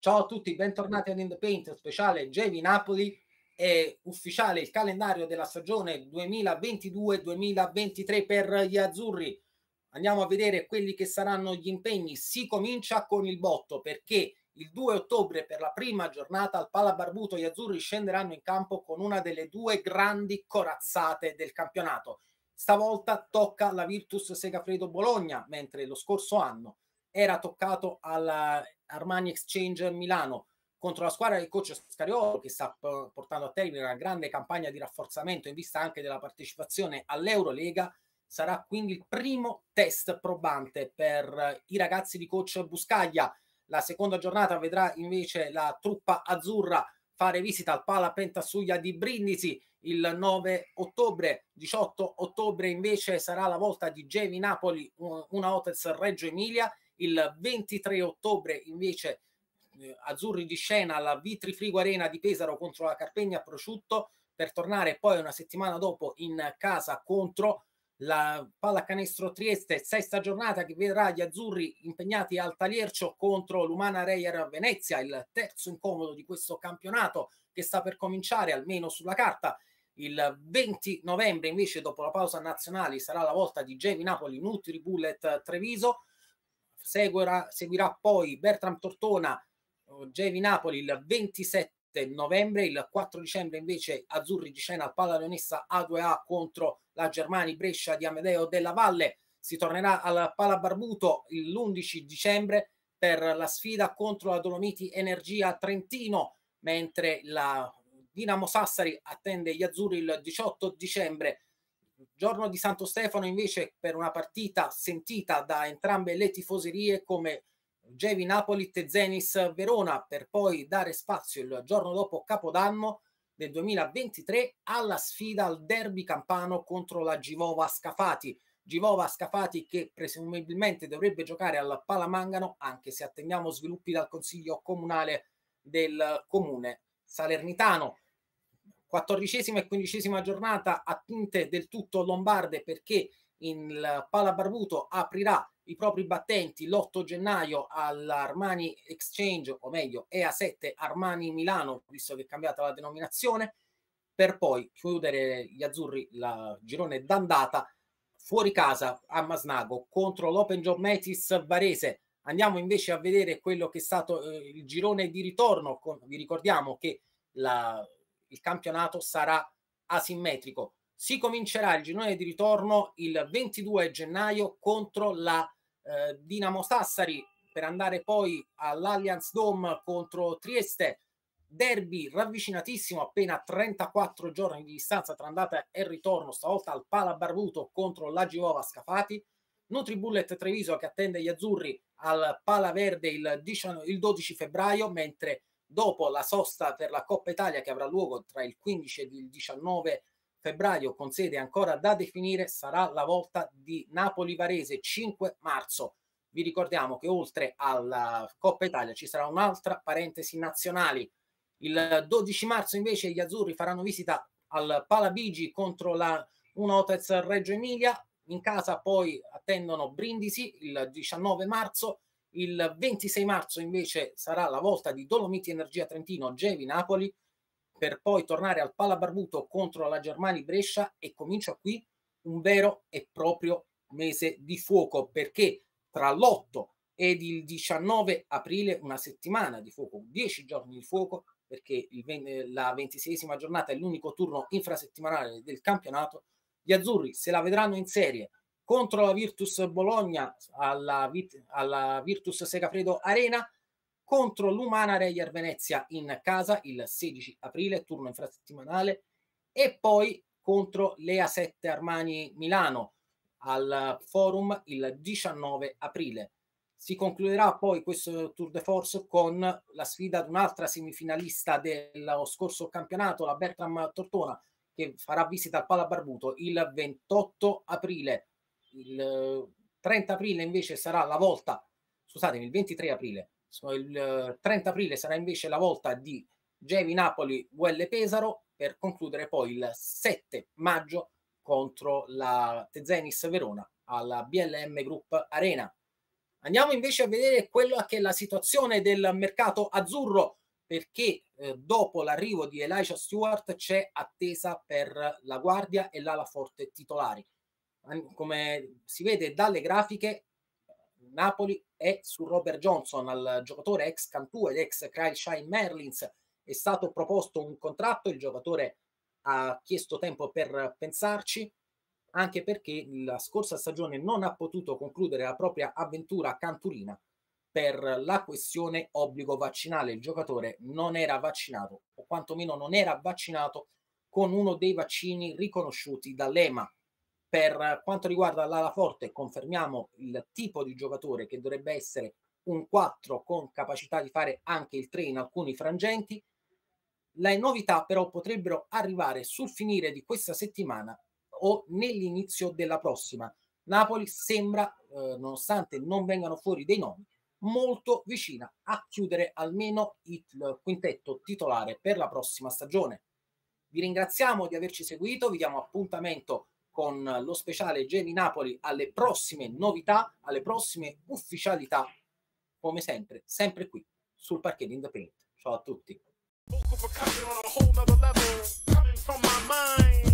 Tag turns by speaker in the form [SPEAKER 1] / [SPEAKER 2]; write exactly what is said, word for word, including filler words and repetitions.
[SPEAKER 1] Ciao a tutti, bentornati ad In The Paint, speciale Gevi Napoli. È ufficiale il calendario della stagione duemilaventidue duemilaventitré per gli azzurri. Andiamo a vedere quelli che saranno gli impegni. Si comincia con il botto perché il due ottobre, per la prima giornata al Pala Barbuto, gli azzurri scenderanno in campo con una delle due grandi corazzate del campionato. Stavolta tocca la Virtus Segafredo Bologna, mentre lo scorso anno era toccato alla Armani Exchange Milano. Contro la squadra del coach Scariolo, che sta portando a termine una grande campagna di rafforzamento in vista anche della partecipazione all'Eurolega. Sarà quindi il primo test probante per i ragazzi di coach Buscaglia. La seconda giornata vedrà invece la truppa azzurra fare visita al Pala Pentasuglia di Brindisi il nove ottobre. diciotto ottobre invece sarà la volta di Gevi Napoli, una Hotels Reggio Emilia. Il ventitré ottobre invece eh, azzurri di scena alla Vitri Frigo Arena di Pesaro contro la Carpegna Prosciutto, per tornare poi una settimana dopo in casa contro la Pallacanestro Trieste. Sesta giornata che vedrà gli azzurri impegnati al Taliercio contro l'Umana Reyer Venezia, il terzo incomodo di questo campionato che sta per cominciare, almeno sulla carta. Il venti novembre invece, dopo la pausa nazionale, sarà la volta di Gevi Napoli Nutri Bullet Treviso. Seguirà, seguirà poi Bertram Tortona Gevi Napoli il ventisette novembre. Il quattro dicembre invece azzurri di scena al Palla Leonessa A due A contro la Germani Brescia di Amedeo della Valle. Si tornerà al Pala Barbuto l'undici dicembre per la sfida contro la Dolomiti Energia Trentino, mentre la Dinamo Sassari attende gli azzurri il diciotto dicembre. Giorno di Santo Stefano invece per una partita sentita da entrambe le tifoserie come Gevi Napoli Tezenis Verona, per poi dare spazio il giorno dopo Capodanno del duemilaventitré alla sfida al derby campano contro la Givova Scafati. Givova Scafati che presumibilmente dovrebbe giocare al Palamangano, anche se attendiamo sviluppi dal Consiglio Comunale del Comune Salernitano. quattordicesima e quindicesima giornata attinte del tutto lombarde, perché il Pala Barbuto aprirà i propri battenti l'otto gennaio all'Armani Exchange, o meglio E A sette Armani Milano, visto che è cambiata la denominazione, per poi chiudere gli azzurri la girone d'andata fuori casa a Masnago contro l'Open Job Metis Varese. Andiamo invece a vedere quello che è stato eh, il girone di ritorno. Con, vi ricordiamo che la il campionato sarà asimmetrico. Si comincerà il girone di ritorno il ventidue gennaio contro la eh, Dinamo Sassari, per andare poi all'Allianz Dome contro Trieste. Derby ravvicinatissimo, appena trentaquattro giorni di distanza tra andata e ritorno, stavolta al Pala Barbuto contro la Givova Scafati. Nutribullet Treviso che attende gli azzurri al Pala Verde il, il dodici febbraio, mentre dopo la sosta per la Coppa Italia che avrà luogo tra il quindici e il diciannove febbraio, con sede ancora da definire, sarà la volta di Napoli Varese cinque marzo. Vi ricordiamo che oltre alla Coppa Italia ci sarà un'altra parentesi nazionali. Il dodici marzo invece gli azzurri faranno visita al Palabigi contro la Unotez Reggio Emilia. In casa poi attendono Brindisi il diciannove marzo. Il ventisei marzo invece sarà la volta di Dolomiti Energia Trentino Gevi Napoli, per poi tornare al Pala Barbuto contro la Germani Brescia, e comincia qui un vero e proprio mese di fuoco, perché tra l'otto ed il diciannove aprile una settimana di fuoco, dieci giorni di fuoco, perché il, la ventiseiesima giornata è l'unico turno infrasettimanale del campionato. Gli azzurri se la vedranno in serie contro la Virtus Bologna alla, alla Virtus Segafredo Arena, contro l'Umana Reyer Venezia in casa il sedici aprile, turno infrasettimanale, e poi contro l'E A sette Armani Milano al Forum il diciannove aprile. Si concluderà poi questo Tour de Force con la sfida ad un'altra semifinalista dello scorso campionato, la Bertram Tortona, che farà visita al Pala Barbuto il ventotto aprile. Il trenta aprile invece sarà la volta, scusatemi, il ventitré aprile, il trenta aprile sarà invece la volta di Gevi Napoli U L Pesaro, per concludere poi il sette maggio contro la Tezenis Verona alla B L M Group Arena. Andiamo invece a vedere quella che è la situazione del mercato azzurro, perché eh, dopo l'arrivo di Elijah Stewart c'è attesa per la guardia e l'ala forte titolari. Come si vede dalle grafiche, Napoli è su Robert Johnson, al giocatore ex Cantù ed ex Crailshire Merlins. È stato proposto un contratto, il giocatore ha chiesto tempo per pensarci, anche perché la scorsa stagione non ha potuto concludere la propria avventura canturina per la questione obbligo vaccinale. Il giocatore non era vaccinato, o quantomeno non era vaccinato con uno dei vaccini riconosciuti dall'E M A. Per quanto riguarda l'ala forte, confermiamo il tipo di giocatore che dovrebbe essere un quattro con capacità di fare anche il tre in alcuni frangenti. Le novità però potrebbero arrivare sul finire di questa settimana o nell'inizio della prossima. Napoli sembra, eh, nonostante non vengano fuori dei nomi, molto vicina a chiudere almeno il quintetto titolare per la prossima stagione. Vi ringraziamo di averci seguito, vi diamo appuntamento con lo speciale Geni Napoli alle prossime novità, alle prossime ufficialità, come sempre, sempre qui sul Parquet in the Paint. Ciao a tutti.